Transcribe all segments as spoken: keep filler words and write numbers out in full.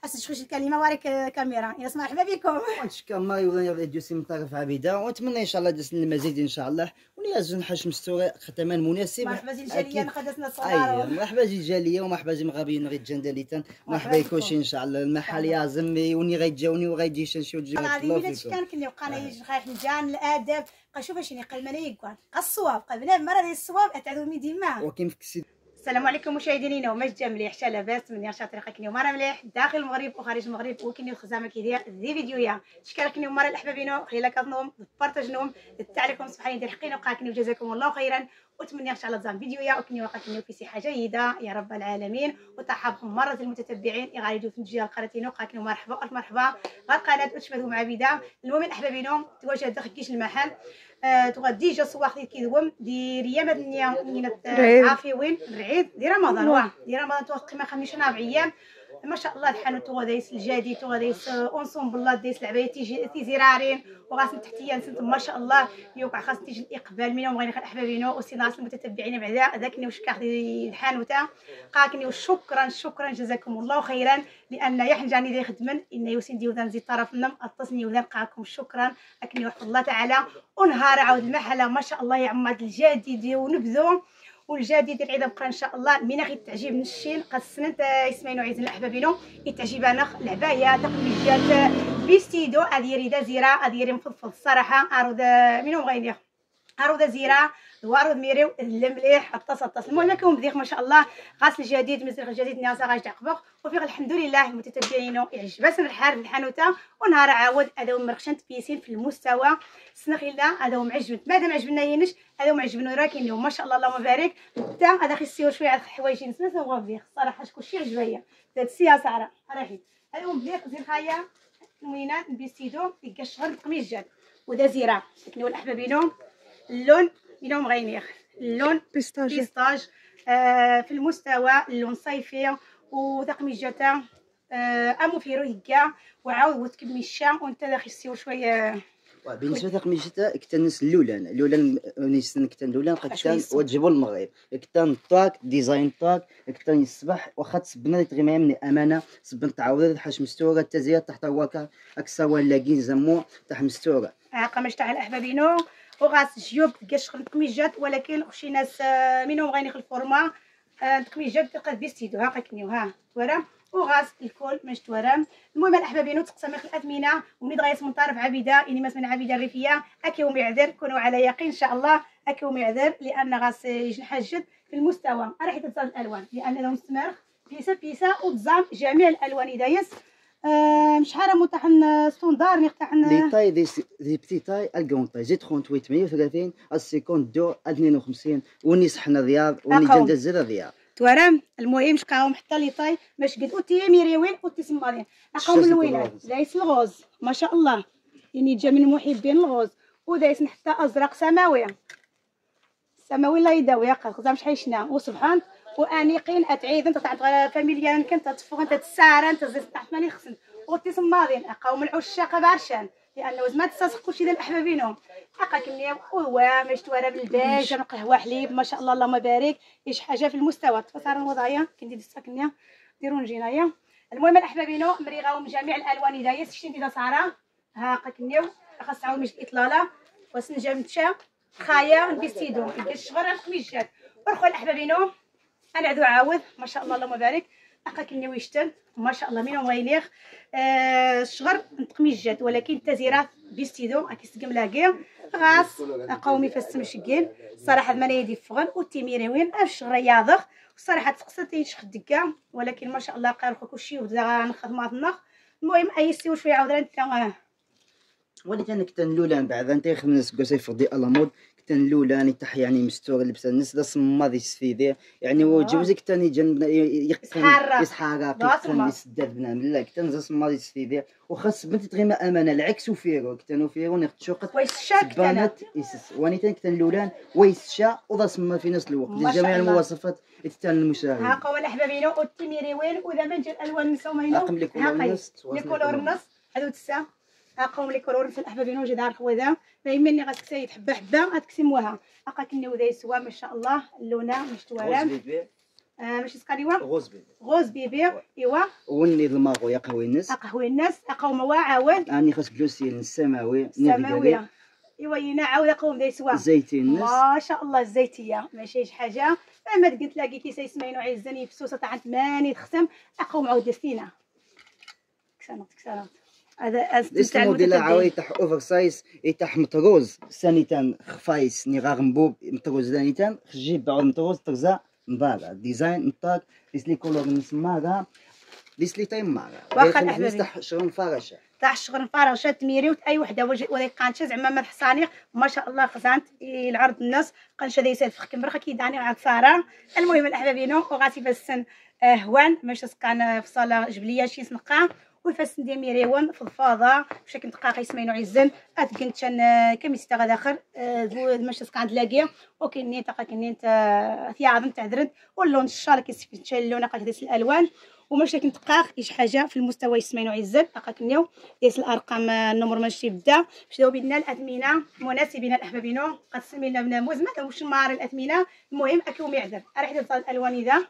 خاصك تخرج الكلمه وراك كاميرا. يا مرحبا بكم. ونشكر ماري ولا دوسي من طرف عبيده، ونتمنى ان شاء الله دسنا المزيد ان شاء الله، ونيازن حاج مستوري ختمان مناسب. مرحبا زي الجاليه نقدسنا الصغار. اييه مرحبا زي الجاليه ومرحبا زي مغابين غير جندليتان. مرحبا يكونش ان شاء الله المحل يا زمي وني غيتجاوني وغيجي شنشو تجي الله فيكم. كان كني وقانا يجي خايف نجان الادب بقى شوف شنو قلمنا يقال الصواب قبل مره ديال الصواب اتعذو ديما وكيف كسي. السلام عليكم مشاهدينا وماش جا مليح حتى لاباس من يرشا طريقه كنيو مره مليح داخل المغرب وخارج المغرب وكنيو خزامه كيدير ذي فيديويا شكرا كنيو مره الاحبابينو خليلا كتنوم بارطاجنوهم التعليقهم سبحان ديال حقينا وقع كنيو جزاكم الله خيرا واتمنى ان شاء الله تزام فيديويا وكنيو واقع كنيو في صحه جيده يا رب العالمين وترحبكم مره المتتبعين غاديو في الجهه القناتينو وقع كنيو مرحبا الف مرحبا غير قناه وتشبهوا مع بدا. المهم الاحبابينو تواجد داخل كيش المحل أه تغدي جا صواخ ديال كيدوم دير يا مدنيه من عافيه وين الرعيد ديال رمضان واه ديال رمضان توقع قيمه خمسة عشر ايام ما شاء الله. الحانوت غاديس الجديد وغاديس اونسون بالله ديس العبايه تيجي تيزرارين وغاسن تحتيا نسنت ما شاء الله يوقع خاص تيجي الاقبال منهم بغينا احبابينو وسيناس المتتبعين بعدا ذاكني واش كاخدي الحانوته قاكني وشكرا شكرا جزاكم الله خيرا لان يحنجاني دي خدمن ان يوسين ديودان زي طرفنا اتصني وذا قاكم شكرا اكني وحد الله تعالى ونهار عاود المحله ما شاء الله يا عماد الجديد ونبذو والجديد العيد بقى ان شاء الله من غير تعجب الشين قد سنت يسمعوا عايزين الاحبابينو يتعجبنا العبايه تقليجات بيستيدو هذه ريده زيره هذه مفضفض الصراحه ارود منهم غير ارود زيره وارود ميريو المليح اتصل اتصل المهم كون بديك ما شاء الله غاسل الجديد مزرق الجديد ناسا غاش تعقبق وفي الحمد لله المتتبعين يعجبسن الحال في الحانوته ونهار عاود هذا مرخشنت بيسين في المستوى سنخيلا هذا معجبن مادام عجبنا ينش هذا معجبن راكين ما شاء الله اللهم بارك حتى هذا خيسيو شويه على الحوايج نسنا سوا بيه الصراحه كلشي عجبايا هاد السياسه راه راهي هذا بليق زين خايا الموينات بيستيدو يلقى شغل قميجات ودا زيره كنوا الاحبابينو اللون منهم غينيخ اللون بيستاج بيستاج آه في المستوى اللون صيفي وتقميجته آه امو في رهكا وعاود وتكمي الشام وانت داخل سيو شويه. بالنسبه لتقميجته كتنس اللولان اللولان نيسن كتن اللولان كتن وتجيبوا المغرب كتن طاك ديزاين طاك كتن الصباح واخا تسبنا تغيما من امانه سبن تعاود حاش مستوره التزيات تحت واكا اكسا ولا كين زمو تحت مستوره قماش تاع الاحبابينو وغاس جيوب كاش قميجات ولكن شي ناس منهم غينيخ الفورما قميجات تلقى بيستيدو ها قاكنيو ها تورام وغاس الكل ماش تورام. المهم الاحبابينو تقسم الاثمنه ومن غايس من طرف عبيده اني مثلا عبيده الريفيه اكيوم يعذر كونوا على يقين ان شاء الله اكيوم يعذر لان غاس ينحجد في المستوى راح تتزاد الالوان لان هذا مستمر بيسه بيسه وتزام جميع الالوان دايس أه شحال متاحن ستوندار نقطعن لي طاي دي دي بتي طاي الكون طاي زيد ثمانية وثمانين ثمانية وثلاثين السيكوند دو اثنين وخمسين وني صحنا رياض وني جند الزر رياض توارم. المهم شقاهم حتى لي طاي باش قد اوتي ميريوين اوتي سمارين اقاوم الوينات دايس الغوز ما شاء الله يعني جا من محبين الغوز ودايس حتى ازرق سماوي سماوي لا يداوي قزام شحال شنا وسبحان وانيقين اتعيد انت تاع فاميليا كنت تفوق انت تساره انت زيد تحت ماني خصن اوتي سمارين اقاوم العشاق بعرشان لانه زعما تستسق كلشي ديال الاحبابينهم حقا كني وهو باش توارى بالباج قهوه حليب ما شاء الله اللهم بارك ايش حاجه في المستوى تفسر الوضعيه كندير الساكنيه ديروا نجينايا. المهم الاحبابينو مريغاهم جميع الالوان دايس شتي ندير ساره ها قاكنيو خاص تعاود مش الاطلاله وسنجا متشا خايا بيستيدو يدير الشغر القميجات ورخوا الاحبابينو انا عدو عاود ما شاء الله اللهم بارك اقاكني ويشتن ما شاء الله منهم غينيخ آه الشغر قميجات ولكن تزيرات بيستيدو اكيس قملاكي غاس قومي فاس مشكين الصراحه ما يدي فغن وتيميريوين الشغر ياضخ الصراحه تقصت يشخ دكا ولكن ما شاء الله قارخ كلشي ودا نخدمات النخ. المهم اي سيو شويه عاود انت ولكن كتن لولان بعد انت خمس قصيف دي الامود كتن لولان تح يعني مستور لبس الناس دا صما دي سفيدي يعني هو جوزك تاني جنب يقتن يسحارا كتن يسدد بنا لا كتن زا صما دي سفيدي وخاص بنت تغيما امانه العكس وفيرو كتنو فيرو نختشوقت ويسشا يسس وانيتان كتن لولان ويسشا ودا صما في نفس الوقت لجميع المواصفات تتن المشاهد ها قوا الاحبابينو والتيميري وين وذا ما جا الالوان نسومينو اقم لي كولور النص لي كولور النص هذو تسا اقوم لي كولور في الاحبابينو جي دار خوذا فيمني غتكسي حبه حبه غتكسي موها اقا كني وذا يسوا ما شاء الله اللونه مش توارم آه باش تسقانيوا غوز بيبي غوز بيبي ايوا وني الماغو يا قهوي الناس قهوي الناس قوم واعاود اني خاص بلوسين السماوي السماويه ايوا ينا عاود قوم داي سوا زيتي الناس ما شاء الله الزيتيه ماشي شي حاجه ما قلت لاقي كيسا يسمينو عزني بسوسه طاعت ماني تختم اقوم عاود ديسينا كسانوت كسانوت هذا استمتاع الموديل عاوي تاع اوفر سايز يتاح مطروز ثانيتان خفايس ني غنبوب مطروز ثانيتان خجيب بعض مطروز ترزا مباغا ديزاين نطاك ديس لي كولور نسماغا ديس لي تايم ماغا واخا الاحبابي تاع شغل فرشه تاع شغل فرشه تميريوت اي وحده ولا قانشه زعما ما حصاني ما شاء الله خزانت العرض الناس قنشه دايس الفخ كمبرخه كيداني عاد ساره. المهم الاحبابينو وغاتي بسن هوان ماشي سكان في صاله جبليه شي سنقا ويفاس ندير ميريون فضفاضه بشكل دقاق يسمينو عزن اتكنت شن كميس تاع داخل ماشي سكان تلاقيه وكاين نيت كاين نيت ثياب تاع درد واللون الشال كيسفيت اللون قاعد ديس الالوان وماشي كنت دقاق ايش حاجه في المستوى يسمينو عزن اقاكنيو ديس الارقام النمر ماشي بدا باش داو بينا الاثمنه مناسبين الاحبابينو قد سمينا بناموز ما واش مار الاثمنه المهم اكيو معدل راح ندير الالوان ذا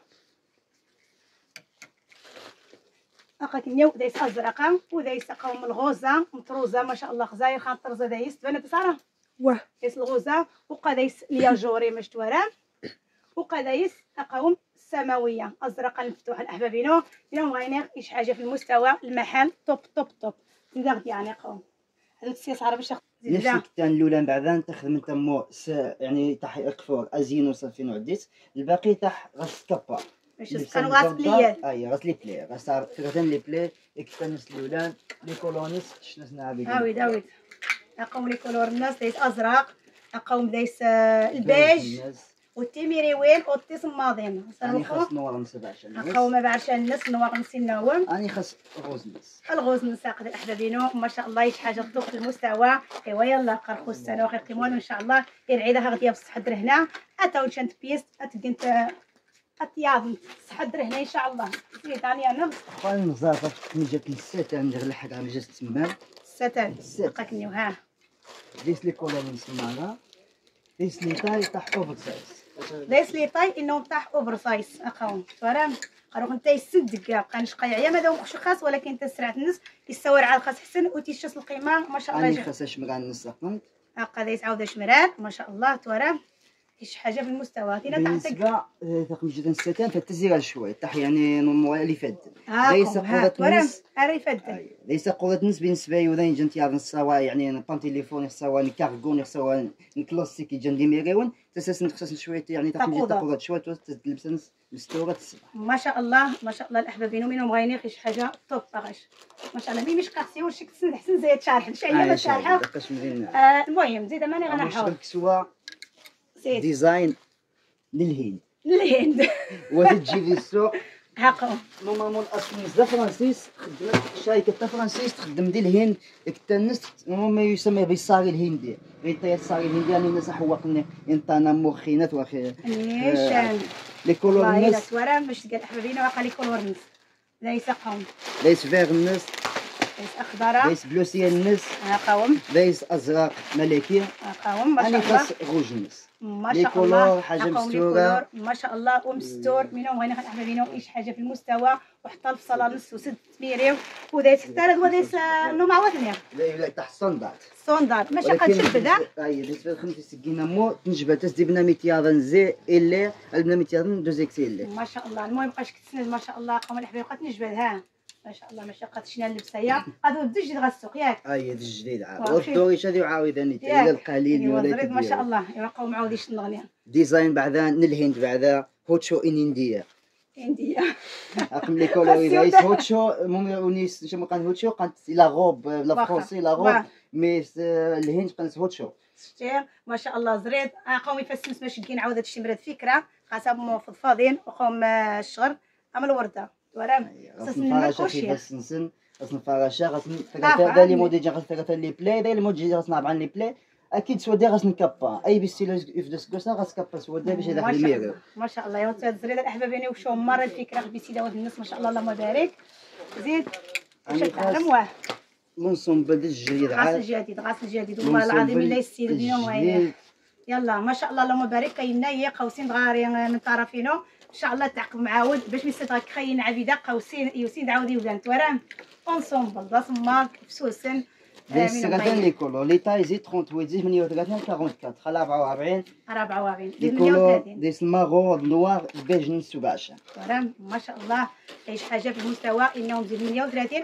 اقاكنيو دايس ازرقه ودايس قوم الغوزه مطروزه ما شاء الله خزاير خان طرزه دايس تبانت ساره واه دايس الغوزه وقا دايس الياجوري مشتوره وقا دايس اقوم السماويه ازرقه مفتوحه الاحبابينو اليوم غاينير ايش حاجه في المستوى المحل توب توب توب نقدر يعني قوم هذا السيساره باش نفسك تاع الاولى بعدا تخدم انت مو يعني تاع اقفور ازينو صافي نعديت الباقي تاع غاس كابا باش كانوا غاس بليات اي غاس لي بلي غاس فكرة لي بلي اكتنس الاولى لي كولونيس شنو نعرف هاوي داوي اقوم لي كولور الناس دايس ازرق اقوم دايس البيج والتيميري وين اوتي صمادين اني خاص نوار نسبعش اقوم ما بعرفش الناس نوار نسيناهم اني خاص غوز نس الغوز نساقد الاحبابينو ما شاء الله يش حاجه تذوق في المستوى ايوا يلا قرخو السنه وخير قيمون ان شاء الله العيده غاديه بصح در هنا اتاو شنت بيست اتكنت اتياض صح در هنا ان شاء الله زيد اني انا خويا نظافه ملي جات الستان ندير الحق على جات تمام الستان لقاكني ها ديس لي كولور نسمعها ديس لي تاي تاع اوفر سايز دايس لي طاي انهم طاح اوفر سايز اقاوم فرام قالوا انت يسد كاع بقى نشقى يا ما داو خاص ولكن انت سرعت النص يستوى على الخاص حسن وتيشاس القيمه ما شاء الله اني خاصها شمران النص قمت هاكا دايس عاود شمران ما شاء الله تورام كاينش حاجه في المستوى تينا تاعتك بالنسبه جدا الستان فتزير شويه تاع يعني نورمال اللي فد ليس قوه نص اري فد ليس قوه نص بالنسبه لي وذين جنت يا نصوا يعني بان تليفون سوا كارغون سوا كلاسيك جن ديميريون تساس خصص شويه يعني تقدر تقود شويه تلبس نص مستوره الصباح ما شاء الله ما شاء الله الاحبابين منهم غاينين شي حاجه طوب باغاش ما شاء الله مي مش قاسي واش كتسن حسن زيد شارح شي ما شارحه آه المهم زيد ماني غنحاول كسوا ديزاين للهند للهند وتجي في السوق هاكا نورمالمون الاصل بزاف فرانسيس خدمت شركه تاع فرانسيس تخدم ديال الهند التنس ما يسمى بالصاري الهندي غير الصاري الهندي يعني الناس حوقني انطانا مخينات واخي نيشان لي كولور الناس ورا باش تلقى حبابينا واقع لي كولور الناس ليس قوم ليس فيغ الناس ليس اخضر ليس بلوسي الناس قوم ليس ازرق ملكي قوم ما شاء الله غوج الناس ما شاء الله حاجه مستوره ما شاء الله ومستور منهم غينا حبابينا ايش حاجه في المستوى وحط الفصله نص وسد تميريو ودايس الثالث ودايس نو مع وثنيه لا لا تحت ستاندرد ستاندرد ماشي قنجبد ها اي ديس خمسة سكينه مو تنجبد تس ديبنا ميتياضن زي اللي البنا ميتياضن دوزيكسي اللي ما شاء الله المهم بقاش كتسند ما شاء الله قوم الحبيب بقات نجبد ها ما شاء الله ماشي قاتشنا اللبسه هي هذا الجديد غا السوق ياك اي الجديد عاود والدوريش هذه عاوداني الى القليل ولا ما شاء الله يبقاو معاوديش النغنيه ديزاين بعدا الهند بعدا هوتشو ان انديا انديا اقم لي كولوري دايس هوتشو مهم ونيس شنو كان هوتشو كانت لا غوب لا فرونسي لا غوب مي الهند كانت هوتشو ما شاء الله زريد قوم يفسمس باش كي نعاود هادشي مراد فكره خاصهم فضفاضين وقوم الشغر اما الورده ورام خاص نفراشا بس نسن خاص نفراشا خاص تاع لي مودي جا خاص تاع لي بلاي داير المودي خاص نلعب عن لي بلاي اكيد سودا خاص نكابا اي بستيل يفدس كوسا خاص كابا سودا باش يدخل الميرو ما شاء الله يا ولد زريد الاحبابين وشو مره الفكره بسيده ولد الناس ما شاء الله اللهم بارك زيد واش تعلم واه لونسومبل الجديد غاس الجديد غاس الجديد والله العظيم الا يسير اليوم وين يلا ما شاء الله اللهم بارك كاينه هي قوسين صغارين من طرفينو شاء الله تعقب معاود باش ميسات غتخيل عبيده قوسين يوسين عاودي ولان توارم اونسومبل دا صماك فسوسن لي سكرتين لي كولور لي تاي زي ثمانية وثلاثين ثمانية وثلاثين أربعة وأربعين خلا أربعة وأربعين أربعة وأربعين لي كولور دي الماغون نوار بيج نسوغاش توارم ما شاء الله ايش حاجه في المستوى انهم زي ثمانية وثلاثين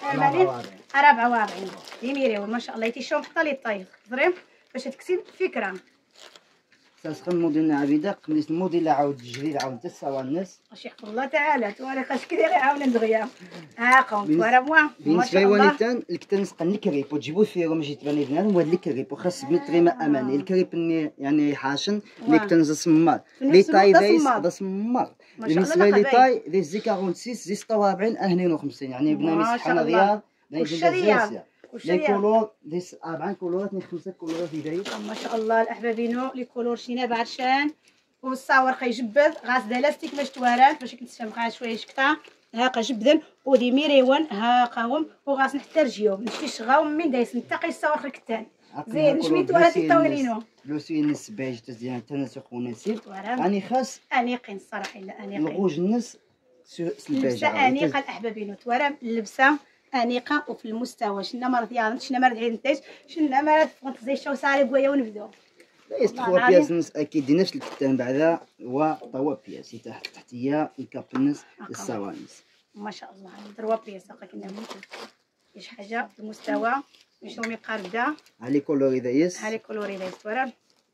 أربعة وأربعين ديميريو ما شاء الله يتيشوم حتى لي طاي زريم باش تكسب فكره تسخن الموديل عبيده قميص الموديل عاود جديد عاود تسعة الناس واش يحفظ الله تعالى تواري خاش كي داير عاون دغيا ها قوم توارا موا ما شاء الله بالنسبه الكتان نسقى الكريب وتجيبو فيهم جيت بني بنان وهاد الكريب وخاص بمتري ما اماني الكريب يعني حاشن اللي كتان زسمار لي تاي دايس دا سمار بالنسبه لي تاي دي زي ستة وأربعين زي ستة وأربعين اثنين وخمسين يعني بنامي سبحان رياض رياض لي كولور دي أربعة كولورات من خمسة كولورات دايس ما شاء الله الاحبابينو لي كولور شينا بعرشان والصور خيجبد غاس دالاستيك باش توارات باش كنتفهم غا شويه شكتا هاكا جبدن ودي ميريون هاكاهم وغاس نحترجيو نشفيش غاوم من دايس نتقي الصور خكتان زين شميت ورات الطويلينو لوسي نس بيج تزيان تناسق ونسيب راني خاص انيقين الصراحه الا انيقين الغوج النس البيج لبسه انيقه الاحبابينو توارم اللبسه انيقه وفي المستوى شنا مرض يا شنا مرض عينتاج شنا مرض فونت زي شو صاري بويا ونبداو دايس ثلاثة بياس نص اكيد نفس الكتان بعدا و بياس تحت تحتيه الكاب النص السوانس ما شاء الله ثلاثة بياس هكا كنا ايش حاجه في المستوى شنو ميقارب دا هالي كولوري دايس هالي كولوري دايس ورا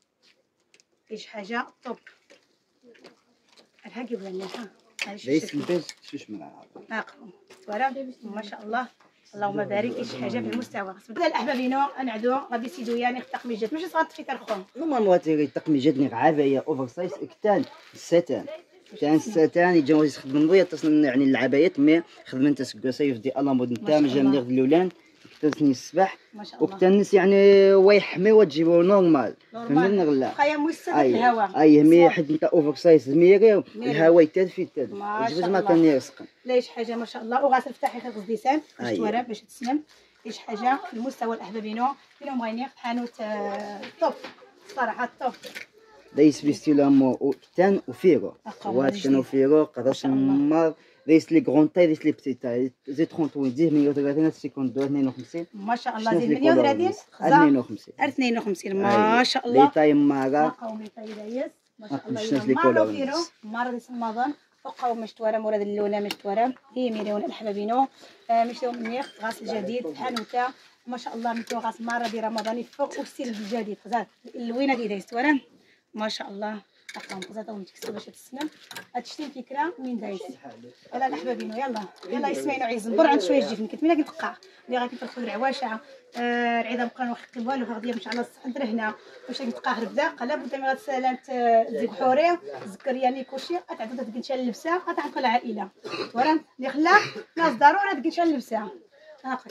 ايش حاجه طوب الحقي ولا لا دايس البيج شوش ملعب هاكا ورا ما شاء الله اللهم بارك ايش حاجه في المستوى بدا الاحبابينو نعدو غادي يسيدو يعني التقميجات ماشي صغار في ترخون نورمالمون تيري التقميجات ني عبايه اوفر سايز كتان الستان كان الستان يجاو يخدم بويا تصنع يعني العبايات مي خدم انت سكو صيف دي الا مود نتا مجا من الاولان كتسني الصباح وكتان الناس يعني ويحمي وتجيبو نورمال فهمتني غلا بقايا موسى في الهواء اي مي حد نتا اوفر سايز ميري الهواء يتدفي يتدفي جوج ما كان يرسقن ليش حاجه ما شاء الله وغاسل فتحي خير قصديسان باش توارى باش تسلم ايش حاجه في المستوى الاحبابينو فينهم بغيني حانوت طوب الصراحه طوب دايس بستيلامو وكتان وفيرو وهاد كانوا فيرو قداش نمر دايس لي غون تاي دايس لي بتي تاي زي ثمانية وثلاثين ثمانية وثلاثين سكوند اثنين وخمسين ما شاء الله زي ثمانية وثلاثين اثنين وخمسين اثنين وخمسين ما شاء الله لي تاي مارا قومي تاي دايس ما شاء الله مارا فيرو مارا ديس رمضان وقاو مشتوره مورد اللونه مشتوره هي مليون الحبابينو مشتو منيخ غاسل جديد حانوته ما شاء الله متو غاس مارا دي رمضان يفوق والسيل الجديد خزات اللوينه دي دايس توره ما شاء الله اقام خزاتهم متكسب باش تسلم هادشي الفكره من دايس يلا الحبابينو يلا يلا يسمعينو عايز نبر عند شويه جيف كنت ملي كنتبقى اللي غادي تاخذ العواشه آه العيده بقى نوحق والو غادي ان شاء الله ندير هنا واش غنبقى هربدا قال بد ما غتسالات زيك حوري زكريا لي كلشي غتعطي تقنشا اللبسه غتعطي العائله ورا اللي خلا ناس ضروري تقنشا اللبسه هاكا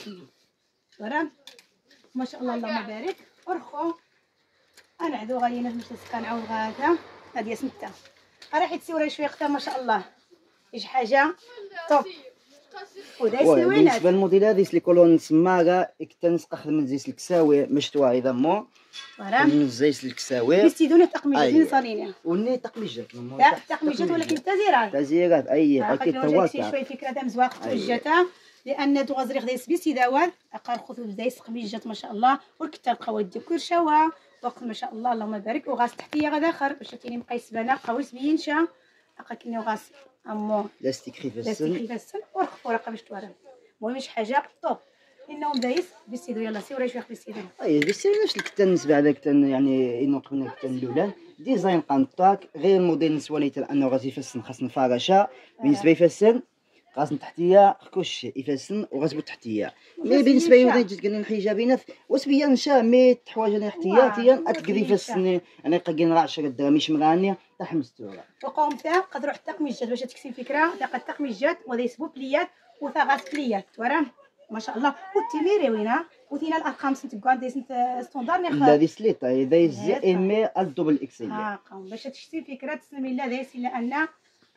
ورا ما شاء الله اللهم بارك ورخو انا عدو غالينا باش كنعاود غادا هادي سمتها راح يتسوري شويه اختها ما شاء الله ايش حاجه طوب ودايس لوينات بالنسبه للموديل هذه لي كولون سماغا كتنسق خدم من زيت الكساوي مشتوى اذا مو ورا من زيت الكساوي بيستيدونا تقميجات من صالينيا وني تقميجات لا تقميجات ولكن تزيرات تزيرات اي اكيد تواكا شويه فكره تاع مزواق توجتا لان دوغازريخ دايس بيستيداوات اقار خذوا دايس قميجات ما شاء الله والكتاب قوي ديكور شوا وقت ما شاء الله اللهم بارك وغاس تحتيه غدا اخر باش كاينين مقيس بنا قويس بينشا هكا كاين غاس امو لاستيك خفيف لاستيك خفيف ورخ ورقه باش توارى المهم شي حاجه طوب انهم دايس بيسيدو يلا سي ولا شويه بيسيدو اي بيسيدو نفس الكتان بالنسبه هذا كتان يعني ينوق من الكتان الاولى ديزاين قنطاك غير الموديل نسواني تاع انه غادي يفسن خاص نفارشه بالنسبه يفسن خاص تحتيه كلشي يفسن وغتبو تحتيه مي بالنسبه لي جيت قال لي الحجابينات وسبيا نشا مي حوايج احتياطيا اتقدي يفسني انا قاين راه عشرة درهم مش مغانيه تاع مستوره وقوم تاع قدروا حتى قميجات باش تكسي فكره تاع قد قميجات وهذا يسبو بليات وثا غاس بليات وراه ما شاء الله والتيميري وينا وثينا الارقام سنت كوان دي سنت ستوندار نخ لا دي سليطه داي زي ايمي الدوبل اكسل اه قوم باش تشتي فكره تسلمي لا دايس الا ان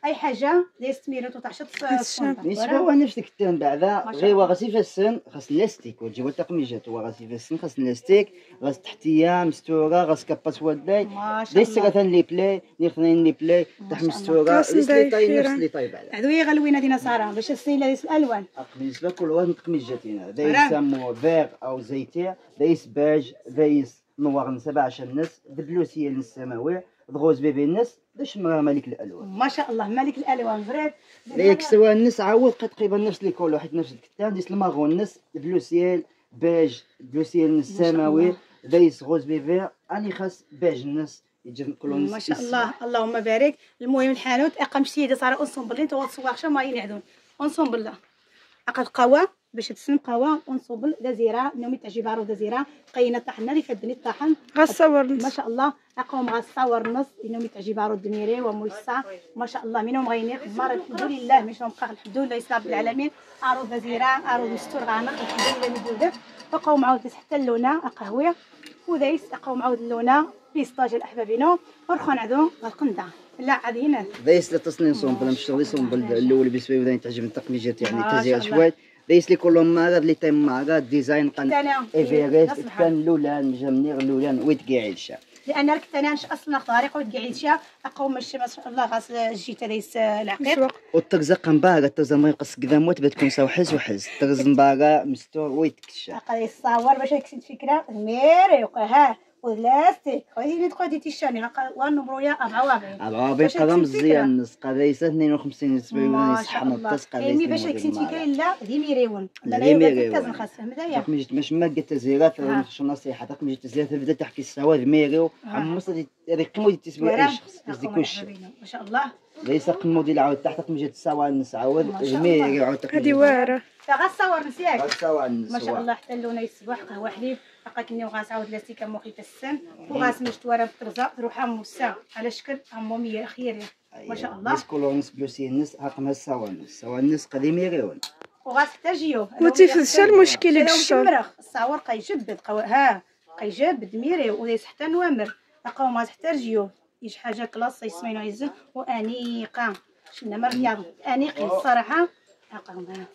اي حاجه دايز تميرات وتعشط بالنسبه هو نفس الكتان بعدا غير غاسي في السن خاص لاستيك وتجيب التقميجات هو غاسي في السن خاص لاستيك غاس تحتيه مستوره غاس كاباس وداي دايس ثلاثه لي بلاي ني اثنين لي بلاي تحت مستوره دايس لي طاي نفس لي طاي بعدا هذو هي غلوينه دينا ساره باش السنين دايس الالوان بالنسبه كل واحد التقميجات هنا دايس سمو فيغ او زيتي دايس باج دايس نوار سبعة عشر نص دبلوسيه السماوي دغوز بيبي الناس باش مالك الالوان ما شاء الله مالك الالوان فريد ليك سوا الناس عاود تقريبا نفس لي كولو حيت نفس الكتان ديس المارون الناس بلوسيال باج بلوسيال السماوي دايس غوز بيبي اني خاص باج الناس يجي كلهم ما شاء الله اللهم بارك. المهم الحانوت اقام شي صار اونسومبل انت وتصور شا ما ينعدون اونسومبل اقل قهوه باش تسن قهوه اونسومبل دزيره نومي تعجب عرو دزيره قينا طحنا لي فدني الطحن غصور ما شاء الله اقوم غصور نص نومي تعجب عرو الدميري وموسع ما شاء الله منهم غيني خمار الحمد لله مش مبقى الحمد لله يسلم رب العالمين عرو دزيره عرو مستور غامق الحمد لله مدودف اقوم عاود حتى اللونه قهوه ودايس اقوم عاود اللونه بيسطاج الاحبابينو ورخون عدو القنده لا عادي هنا دايس لتصنين صومبل مش شغلي صومبل الاول بسبب بدا تعجبني التقميجات يعني تزيع شويه دايس لي كلهم مارا لي تيم مارا ديزاين قن ايفيريست كان لولان مجمنير لولان ويت قاعدشه لان راك تنانش اصلا طريقه ويت قاعدشه اقوم مش ما شاء الله غاس جيت دايس العقيق والترزق مبارا الترزق ما يقص كذا موت بتكون ساو حز وحز ترز مبارا مستور ويت كشا قال يصور باش يكسد فكره ميري ها ولاستيك خليني تقول دي تيشاني وان نمرويا أربعة وأربعين أربعة وأربعين قدم مزيان نص قدايسة اثنين وخمسين سبعين ما شاء الله كاين باش يكسد فكره لا دي ميريون لا لا كازم خاصه مدايا تقميجت مش ما قلت تزيرات مش نصيحه تقميجت تزيرات بدا تحكي السواد ميريو حمص هذيك قمودي تسوي اي شخص قصدي كلشي ما شاء الله ليس قمودي العاود تحت تقميجت السواد نسعود ميريو عاود هذه واعره غصور نسياك غصور ما شاء الله حتى اللون يصبح قهوه حليب لقيتني وغاس عاود لاستيكا موخي السن وغاس مشتوره بطرزه تروح موسع على شكل اموميه خيريه ما شاء الله نس كولونس بلوسي النس رقم السوانس السوانس قديم يريون وغاس حتى جيو ما تيفزش المشكل الشر الصور قيجبد ها قيجبد ميري ودايس حتى نوامر لقاو غاس حتى جيو يش حاجه كلاص يسمينو عز وانيقه شنا مريض انيقين الصراحه لقاهم هنا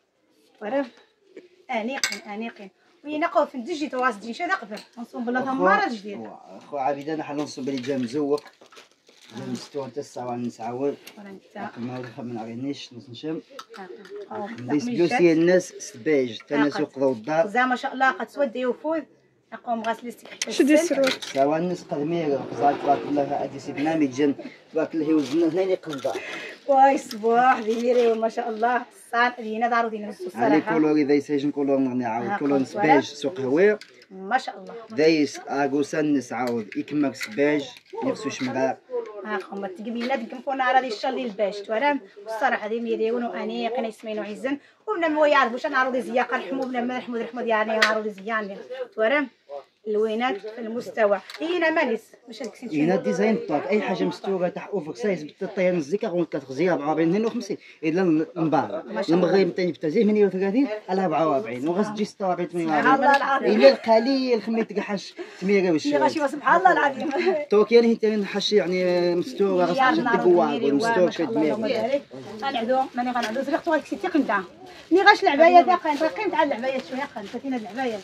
وراه انيقين انيقين وينقوا في الدجي تواصل دي شاد قبل نصوم بلا ثماره جديد خو عبيد انا حنا نصوم بلي جا مزوق جا مستوى حتى الساعه نسعود ما من عرينيش نشم ديس بلوسي الناس سباج تناسق ضو الدار زعما ما شاء الله قد سود يوفوز نقوم غاسل استيك شدي السرور سوا الناس قدمير قزات تبارك الله هادي سيدنا ميجن تبارك الله وزنا هنا يقضى واي صباح ديري ما شاء الله صار دينا دارو دينا الصراحه علي كولوري دايس يجن كولور نعاود كولور سباج سوق هوير ما شاء الله دايس اغوسان نسعود يكمك سباج يغسو شمرا ها خما تقبيلات كنفونا راه الشال ديال الباش توالام الصراحه دي ميريون وانيق يسمينو عزن وبنا ما يعرف واش نعرض دي زياقه نحمو بلا ما نحمو نحمو يعني نعرض دي زيان توالام اللوينات في المستوى هنا مانيس باش هكسيت هنا ديزاين طاك اي حاجه مستوره تاع اوفر سايز بالطيان الزيكا غون كتغزيها أربعة وأربعين اثنين وخمسين الا المباراه المغرب ثاني بتزيه ثمانية وثلاثين على أربعة وأربعين وغاس تجي ستة وأربعين ثمانية وأربعين الا القليل خميت تقحش ثمانية وش غاشي سبحان الله العظيم توك يعني انت نحش يعني مستوره غاس تقوا مستوره شد مية غنعدو ماني غنعدو زريقتو غاكسيتي قندا ني غاش العبايه تاقين رقيم تاع العبايه شويه قن كاينه العبايه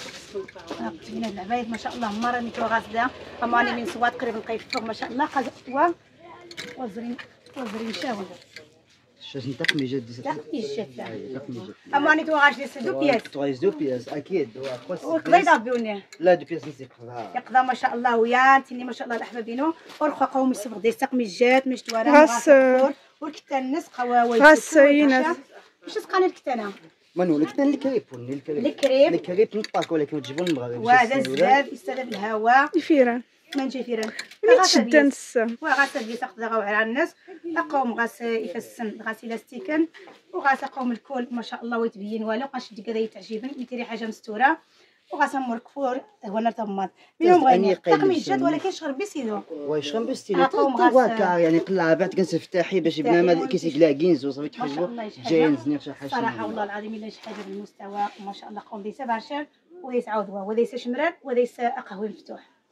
هنا العبايات ما شاء الله مرة ميتو غاسده اماني من صوات قريب نقيفو ما شاء الله قاد و وزرين وزرين شاون شاش نتاك مي جد تقميجات اماني تو غاش دي دو بياس تو دو بياس اكيد وقضيضه بيوني لا دو بياس نسيق يقضى ما شاء الله ويا تيني ما شاء الله الاحبابينو ورخا قوم يصبغ دي تقميجات مشتوره غاس والكتان نس قواوي غاس يناس واش تقاني الكتانه منو الكتان الكريب الكريب الكريب الكريب نطاك ولكن تجيبوا المغرب وهذا الزباب يستذب الهواء الفيران من جي فيران تشد النسا وغاس بيس تاخذ على الناس اقوم غاس يفسن غاس لاستيكن وغاس قوم الكل ما شاء الله ويتبين والو قاش كذا تعجبني ميتيري حاجه مستوره وغاس مركفور هو نرتمض منهم غير تقميجات ولكن شغل بيسيدو واش غير بيسيدو تواكا يعني قلع بعد كنتفتحي باش بنادم كيسي كلاكينز وصافي تحجبو جايين زنيق شي حاجه صراحه والله العظيم الا شي حاجه بالمستوى ما شاء الله قوم ديسا بارشال وديس عاود هو وديس شمران وديس قهوي مفتوح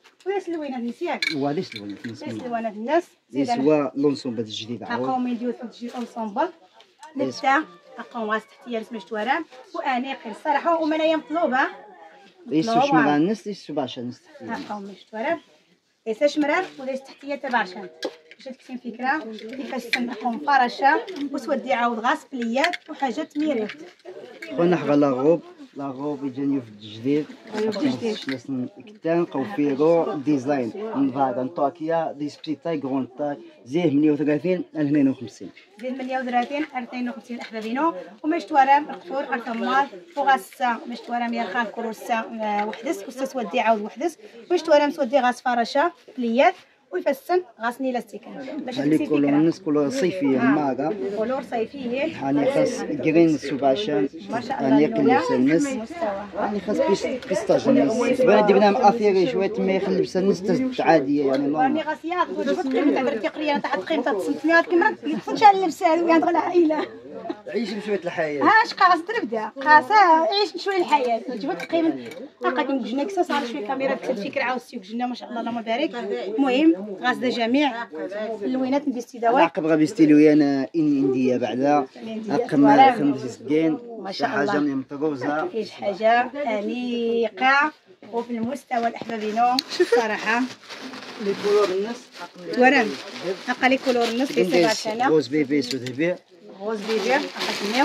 وياس الوينات نسياك وهذا الوانات ياس الوانات الناس زيد سوا لونسومبل الجديد عاود هاكم يديو في الجديد اونسومبل نبدا هاكم واس تحتيه رسمه توارم وانيقين الصراحه ومنايا مطلوبه ليسو شمرا الناس ليسو باشا الناس تحتيه هاكم مش توارم ليس شمرار وليس تحتيه تبارشان باش تكتين فكره كيفاش تنقوم فرشه وتودي عاود غاس بليات وحاجات ميريت خونا حغا لاغوب لاغوب يجاني في الجديد شنو كتان قوفيرو ديزاين من فاغا طوكيا دي سبتي تاي غون تاي زيه ثمانية وثلاثين اثنين وخمسين زيه ثمانية وثلاثين اثنين وخمسين احبابينو وماش توارم القطور ارتمال وغاسا ماش توارم يا خال كروسا وحدس وسا تودي عاود وحدس ماش توارم تودي غاس فرشه بليات ويفسن غاسني لاستيكان باش تكسي فكره الناس كلها صيفيه ماغا كولور صيفيه يعني خاص جرين سوباشان ما شاء الله يقلب الناس يعني خاص بيستاج الناس بلادي بنام اثيري شويه ما يخلبس الناس عاديه يعني راني غاسيات وجبت قيمه تاع التقريه تاع قيمه تاع ستمية كيما تفنش على اللبس هذا ويا العائله عيش بشويه الحياه هاش قاص تبدا قاصه عيش بشويه الحياه جبت قيمه هاكا كنت جنا كسا صار شويه كاميرا كنت فكره عاود سيوك جنا ما شاء الله اللهم بارك. المهم غاسده جميع اللوينات باستدواء عقب غا بيستيلوي انا اني انديه بعدا عقب خمس سكين ما شاء الله حاجه مطروزه كاين حاجه انيقه وفي المستوى الاحبابينو صراحه لي كولور الناس ورم هاكا لي كولور الناس لي سبعه روز بيبي سودبي غوز بيبي نسميو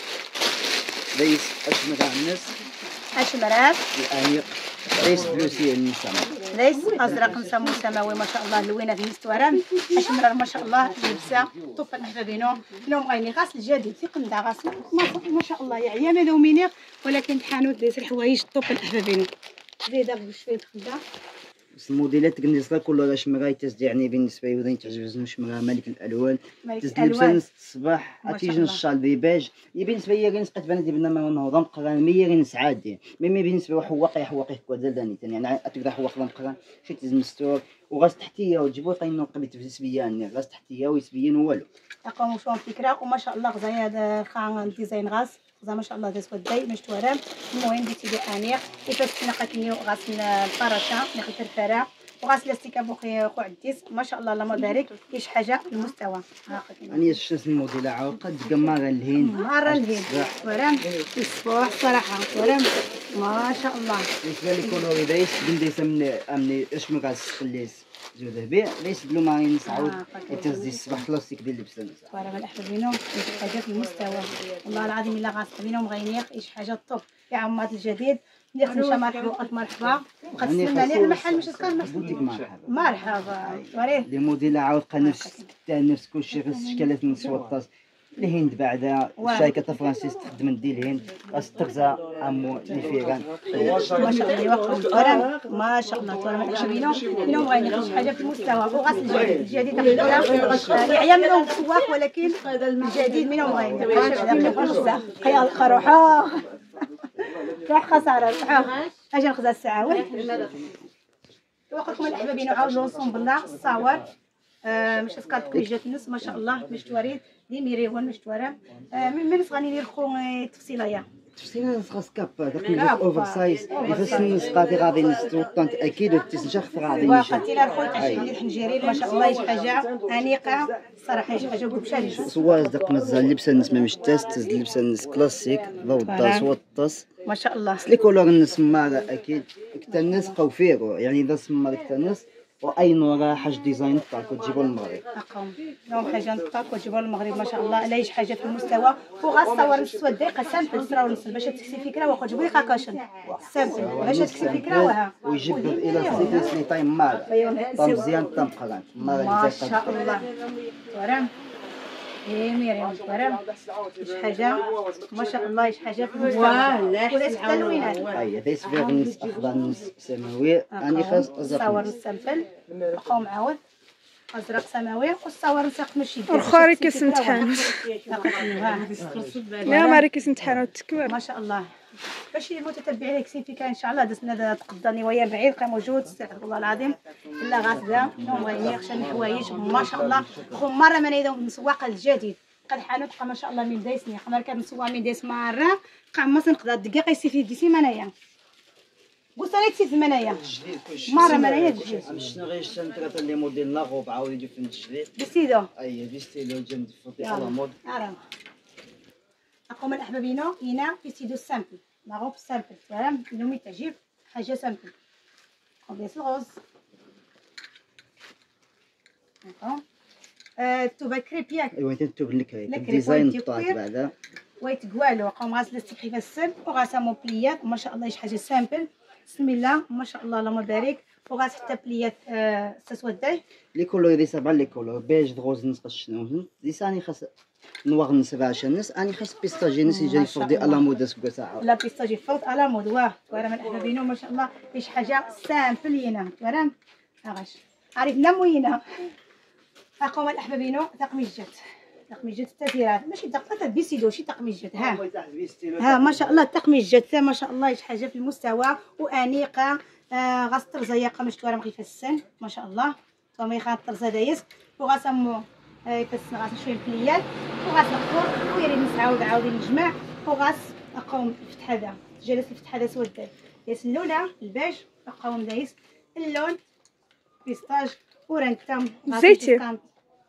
ليس اشمر الناس اشمرات الانيق ليس بلوسي النساء ليس ازرق نسمو سماوي ما شاء الله اللوينه في المستورم اشمرار ما شاء الله لبسه طوف احبابينو لهم غايني غاسل الجديد ثقل نتاع غاسل ما شاء الله يا عيام هذا ومينيغ ولكن الحانوت داير الحوايج طوف احبابينو زيد بشويه خدا الموديلات بالنسبه كلها شمراي تسد يعني بالنسبه لي تعجبني شمرا ملك الالوان تسد الصباح عتيجي الشال بيباج بالنسبه لي غير نسقط بنادي بنا ما نهضم قران مية غير نسعادي مي بالنسبه لحواقي حواقي كوا زلداني يعني تقدر حواق قران شي تزم ستور وغاز تحتيه وتجيبو قينو قبيت في سبيان غاز تحتيه ويسبيان والو تقوموا شلون فكره وما شاء الله غزاي هذا خان ديزاين غاز غزا ما شاء الله داز وداي مش توارم. المهم ديتي لي انيق كيفاش تنقاتني غاسل الفرشه ناخذ الفرفره وغاسل لاستيكا بوخي خو عديس ما شاء الله اللهم بارك كاينش حاجه المستوى يعني شفت الموديل عاود قد قماره الهند مره الهند ورم الصباح صراحه ورم ما شاء الله بالنسبه لي كولوري دايس بنديس من امني اش ما غاس خليس زو ذهبي ليس بلو مارين عاود يتزدي الصباح كلاسيك ديال اللبسه ورم الاحبابينو حاجه في المستوى والله العظيم الا غاس بينهم مغينيخ ايش حاجه طوب يا عمات الجديد ندير نمشى مرحبا وقت مرحبا وقسمنا عليه المحل مش تسكر مرحبا مرحبا وريه لي موديل عاود قا نفس تاع نفس كلشي غير الشكلات من سوطاس الهند بعدا الشركه تاع فرانسيس تخدم ندي الهند خاص تغزا امو لي فيغان ما شاء الله يوقف ما شاء الله تبارك الله شبينو اليوم غادي نخرج حاجه في المستوى وغاس الجديد الجديد يعيا منهم السواق ولكن الجديد منهم غادي قيا خروحه راح خساره روحوا اجي نخزا الساعه وقتكم الاحبابين عاود لونسون بالله الصور مش اسكال تقريجات الناس ما شاء الله مش تواريد دي ميريون مش توارم من صغاني لي رخو تفصيليه تفصيليه خاص كاب داك اوفر سايز فاش نسقاتي غادي نستوطنت اكيد وتسنشخ غادي وقتي لا رخو تاع الحنجيري ما شاء الله شي حاجه انيقه الصراحه شي حاجه بشاري سوا داك مزال اللبسه الناس ما مش تاس اللبسه الناس كلاسيك ضو الداس والطاس ما شاء الله لي كولور الناس مالا اكيد كتا الناس قوفيرو يعني اذا سما كتا الناس واي نوع حاج ديزاين تاعك تجيبو للمغرب اقوم لهم حاجه تاعك وتجيبو للمغرب ما شاء الله لايش حاجه في المستوى وغاصور نسوا دقيقه سامبل صراو نص باش تكسي فكره واخا جيبوا لي كاكاشن سامبل باش تكسي فكره وها ويجيب الى سيتي تايم مال طم مزيان طم قران ما شاء الله ورم ايه ميريم ورم ايش حاجه ما شاء الله ايش حاجه في المستوى وليس حتى اللوينات اي دايس فيغ نص اخضر نص سماوي اني خاص صور السامبل بقاو معاود ازرق سماوي والصور نساق ماشي واخا راه كيسمتحن لا ما راه كيسمتحن التكوير ما شاء الله باش المتتبعين يكسين فيك ان شاء الله دزنا تقدرني ويا بعيد بقى موجود استغفر الله العظيم الا غاسده نوم غير خشن الحوايج ما شاء الله خو مره ما نيدو مسواق الجديد قد حانوت ما شاء الله من دايسني خمر كان مسوا من دايس مره قام مثلا نقدر دقيقه يسي في دي سيمانه قصريت سي ثمانية الجديد كلشي مرة منايا الجديد شنو غير شنو لي موديل لاغوب عاود يجيو في الجديد بسيدو اي دي ستيلو جنب فوتي على مود ارا اقوم الاحبابينو هنا بسيدو سامبل لاغوب سامبل فهم نومي تعجب حاجه سامبل قبيس الغوز هاكا آه توبا كريبياك ايوا انت تبان لك هيك لك الديزاين ريبويتي طاط كوير. بعدا ويت كوالو قوم غاسله ستيكي في السن وغاسا مون بليات ما شاء الله شي حاجه سامبل بسم الله ما شاء الله اللهم بارك وغاس حتى بليات آه ساسوداي لي كولور دي سبعه لي كولور بيج دغوز نسقى شنو دي ساني خاص نواغ نسبع شنس اني خاص بيستاجي نسي ما جاي شاء فردي الله. على مود سكو ساعه لا بيستاجي فوت على مود واه ورا من احبابينو ما شاء الله فيش حاجه سامبل هنا ورا اغاش عرفنا موينه اقوم الاحبابينو تقميجات تقميجات التسيرات ماشي دقه بيسيدو شي تقميجات ها ها ما شاء الله التقميجات ما شاء الله شي حاجه في المستوى وانيقه آه غاس طرزه مشتوره مخي في السن ما شاء الله تومي خاط طرزه دايس وغاسمو يفسن غاس شويه بليات وغاس نقطور ويري نسعاود عاودي نجمع وغاس اقوم الفتح هذا جالس الفتح هذا سود دايس اللونه البيج اقوم دايس اللون بيستاج ورنتم زيتي.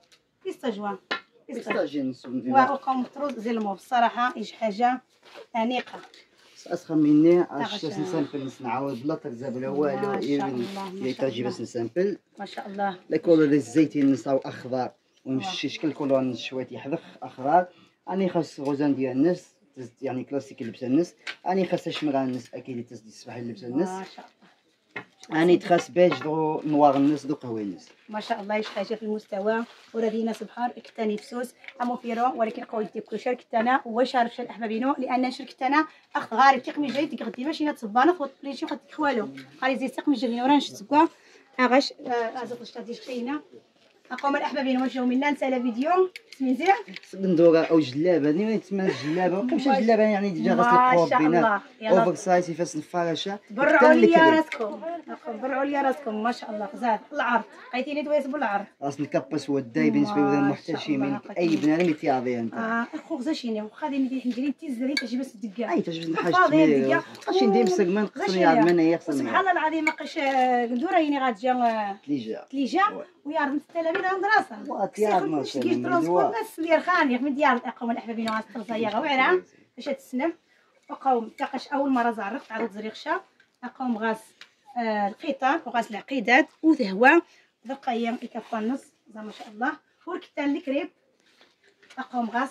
بيستاج واه بيستاج بيستاجي نسون وقوم مطروز زي الموف الصراحه ايش حاجه انيقه اسخن مني اش تغشى. نسامبل نعاود بلا ترزا بلا والو ما شاء الله، ما شاء يتاجي بس الله. نسامبل ما شاء الله لا كولور الزيتي نصاو اخضر ونمشي شكل كولور شويه يحذخ اخضر اني خاص غوزان ديال الناس تزد يعني كلاسيك لبس الناس اني خاص شمرا الناس اكيد تزدي الصباح لبس الناس ما شاء الله اني تخاص بيج دو نوار الناس دو قهوه الناس ما شاء الله ايش حاجه في المستوى ورادي ناس بحر كتاني فسوس امو فيرو ولكن قوي ديك شاركت انا واش عارف شال احبابينو لان شاركت انا اخذ غاري تقمي جاي ديك غدي ماشي نتصبانه خد بليشي خد خوالو قال زي تقمي جاي ورانش تسكوا اغاش ازط شتادي شينا اقوم الاحبابين واش منا نسال فيديو سميتي بندوره او جلابه ني تسمى الجلابه وكمش الجلابه يعني ديجا غاس ما القوب شاء بينات الله. يلا. اوفر سايز فاس الفرشه برعوا لي راسكم برعوا لي راسكم ما شاء الله زاد العرض لقيتيني دويس بالعرض راس الكابا سوداي بالنسبه لي محتشمين اي بنادم يتياضي انت اه اخو غزاشيني واخا ديني ندير تيزري تجي بس دقه اي تجبد الحاجه فاضي تمير دقة. خاص ندير مسكمان خصني عاد من هي خصني سبحان الله العظيم ما قش ندوره يني غاتجا تليجا تليجا ويعرض التلاميذ عند راسها واتيار ما شاء كيش الله ترونسبور بس ديال خاني من ديال اقوم الاحبابين غاس ترزايا غويره باش تسنم وقوم تاقش اول مره زعرقت عرض زريخشه اقوم غاس آه القيطان وغاس العقيدات وذهوه ذقيا يكفى النص ما شاء الله وركتان الكريب اقوم غاس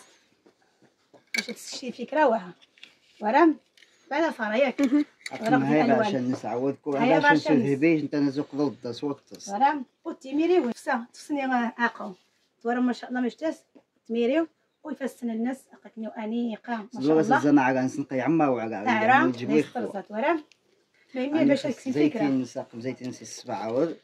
باش تشتي الفكره وها ورم بعد صرايك هاي عشان نسعودكم هذا عشان تذهبيش انت نزوق ضد صوت ورم وتميري وفسا تصني اقوم ورم ما شاء الله مشتاس تميريو ويفسن الناس اقتني انيقه ما شاء الله زعما على نسنقي عما وعلى تعرف نجيب فرصات ورم ما يمي باش تكسي فكره زيتين نساق زيتين نسي السبع عود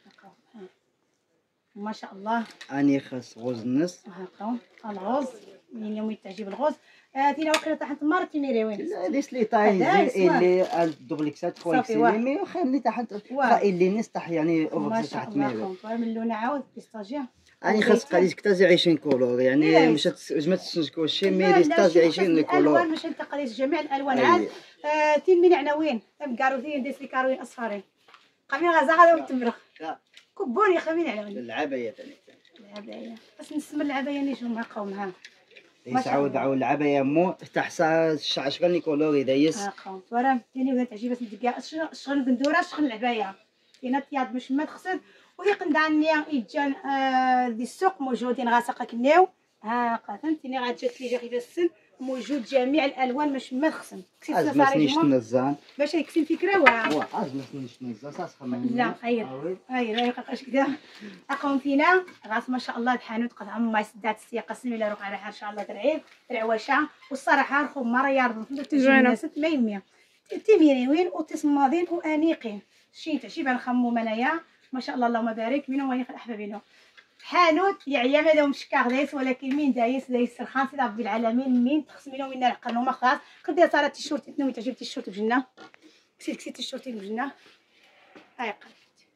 ما شاء الله اني خاص غوز النص هاكا الغوز من يوم تعجب الغوز هاتينا وكره تحت المار تميري وين لا ليس لي طاي زي اللي الدوبليكسات خويا مي خلي تحت اللي نستح يعني اوفر تحت ميري من اللون عاود بيستاجيا اني خاص قاليت كتازي عشرين كولور يعني مش ما تسنجكو شي مي ديستاجي عشرين كولور الالوان باش نتقليت جميع الالوان عاد تيمين عناوين كاروثين ديس لي كاروين اصفرين قامين غازا غادا وتمرخ كبوني خمين عناوين العبايه ثاني العبايه بس نسمى العبايه نيشو مع قومها يسعود عاود العبايه مو تاع ساعه عشرين كولور يدايس ها قوم ورا ثاني ولا تعجب بس ندير شغل بندوره شغل العبايه كاينه تياض باش ما تخسر وهي قندعني يجان آه دي السوق موجودين غاسقه كنيو ها فهمتيني غاتجات لي جا السن موجود جميع الالوان باش ما تخسن كسيت صافي نزان باش يكفي الفكره واه واه ما سنيش نزان صاص لا هاي هاي لا يقاش كذا اقوم فينا غاس ما شاء الله الحانوت قد عم ما سدات السياقه سمي لا روح على حال ان شاء الله درعيب درعوشه والصراحه رخم مره يارض تجينا ست مية تيميري وين وتسماضين وانيقين شي تعجب نخمو منايا ما شاء الله اللهم بارك منهم وين احبابينا حانوت يعيا ماذا مشكاغ دايس ولكن مين دايس دايس سرخان سيدي ربي العالمين مين تخصمينو وين العقل وما خلاص كدير صارت التيشيرت تنوي تعجب التيشيرت بجنه كسيت كسيت التيشيرت بجنه هاي قلت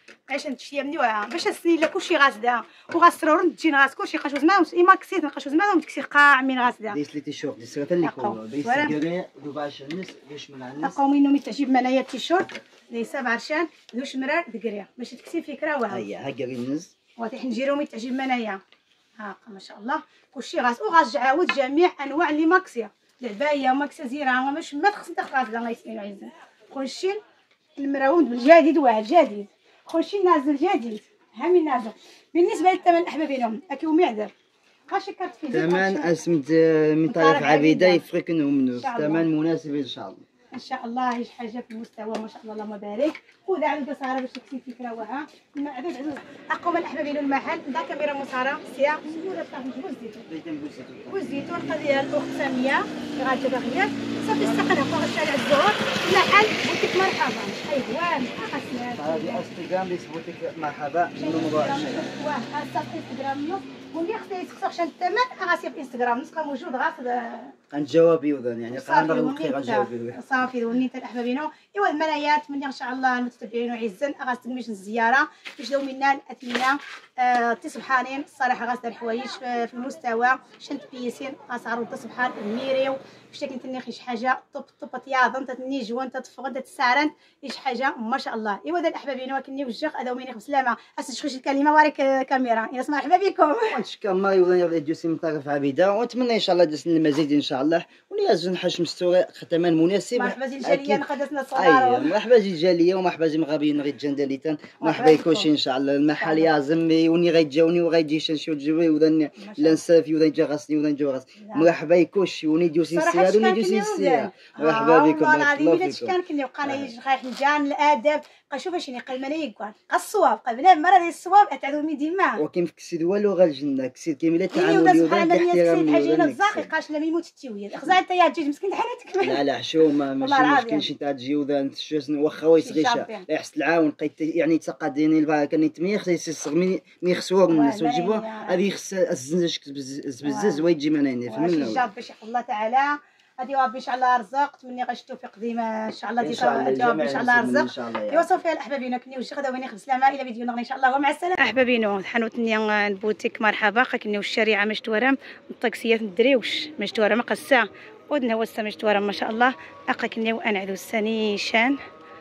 علاش نتشيا مني وها باش السنين لا كلشي غاسدا وغاسرور نتجي نغاس كلشي قاشوز معاهم ايما كسيت نقاشوز معاهم تكسي قاع من غاسدا ديس لي تيشورت ديس راه اللي كو ديس كري دوباش الناس باش من الناس قومي انهم تعجب منايا التيشورت ليس بعرشان دوش مرار دكريا باش تكسي فكره وها هيا ها كري الناس واضح نجيرهم تعجب منايا ها ما شاء الله كلشي غاس وغاس عاود جميع انواع اللي ماكسيا العبايه ماكسيا زيرا مش ما تخص انت غاسدا الله يسمينو عزيز خشي المراود بالجديد واحد جديد خشي نازل جديد هامي نازل. بالنسبه للثمن احبابينهم اكيو معذر واش كرت فيه ثمن اسمت من طرف عبيده يفرق منه ثمن مناسب ان شاء الله ان شاء الله يش حاجه في المستوى ما شاء الله اللهم بارك. خذ عاد صغيره باش تكسي فكره واها عدد عدد اقوم الاحبابين المحل دا كاميرا مساره سيا زوره تاع جوز زيتون جوز زيتون قضيه الاخت ساميه غاده باغيه صافي استقنا فوق الشارع الزهور المحل بوتيك مرحبا حيوان خاصنا هذه انستغرام اللي بوتيك مرحبا نمرو عشرين واه صافي انستغرام واللي خصها يسقسي عشان الثمن غاسي في انستغرام نسخه موجود غاص غنجاوب يوذن يعني قرر الوقت غنجاوب صافي ونيت الاحبابينو ايوا المرايات من ان شاء الله المتتبعين وعزا غاستلميش الزياره باش داو منا الاثمنه آه تصبحانين الصراحه غاس الحوايج في المستوى شنت بيسين غاس عروض تصبحان الميريو باش كنتني شي حاجه طب طب طياضن تتني جوان تتفقد تسارن شي حاجه ما شاء الله. ايوا ذا الاحبابينو كني وجه هذا ومني بسلامه اسشخش الكلمه واريك كاميرا يا اسمع مرحبا بكم وانشكا ما يوذن يجوسي من طرف عبيده ونتمنى ان شاء الله دسنا المزيد ان شاء الله ونياز نحش مستوى ختمان مناسب. مرحبا زي الجاليه نقدسنا الصغار ايوا مرحبا زي الجاليه ومرحبا زي مغابين غير جنداليتان مرحبا يكونش ان شاء الله المحل يا زمي وني غيتجاوني وغيجي شنشو تجوي وذن لنسافي وذن جا غاسني وذن جو غاس مرحبا يكونش وني دوسي السياد وني دوسي السياد مرحبا بكم والله العظيم الا كان كني وقانا يجي خايح نجان الادب قشوف شنو قلمنا يقال الصواب قبل مره ديال الصواب تعذو مي ديما وكيف كسيد والو غير الجنه كسيد كامل التعامل وذن الاحترام حاجه الزاقي قاش لا يموت التيويه خزا انت يا تجي مسكين حالتك لا لا حشو ما ماشي مشكل شي تاع تجي وذن واخا ويصغيشا لا يحس العاون لقيت يعني تقاديني البا كان يتميخ يسصغ مي خسوه من الناس ويجيبوه هذه خص الزنجش بزز ويجي منين فهمنا الجاب باش الله تعالى هادي ربي ان شاء الله رزق تمني غتشوفوا ديما ان شاء الله ديك الجواب ان شاء الله رزق. ايوا صافي الاحبابينو كني وجه غدا وني بسلامه الى فيديو نغني ان شاء الله ومع السلامه. احبابينو حانوت نيا البوتيك مرحبا كني الشارعه مشتوره الطاكسيات الدريوش مشتوره مقسا ودنا وسا مشتوره ما شاء الله اقا كني وانا عدو السنيشان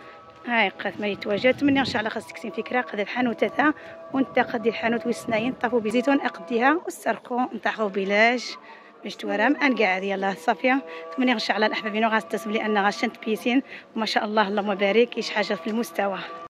هاي قات ما يتواجد مني ان شاء الله خاص تكسين فكره قد الحانوت تاع وانت قد الحانوت وسناين طافوا بزيتون اقديها والسرقوا نطاحوا بلاش باش تورام ان قاعد يلاه صافيه تمني ان شاء الله الاحبابين غاستسم لان غاشنت بيسين وما شاء الله اللهم بارك ايش حاجه في المستوى.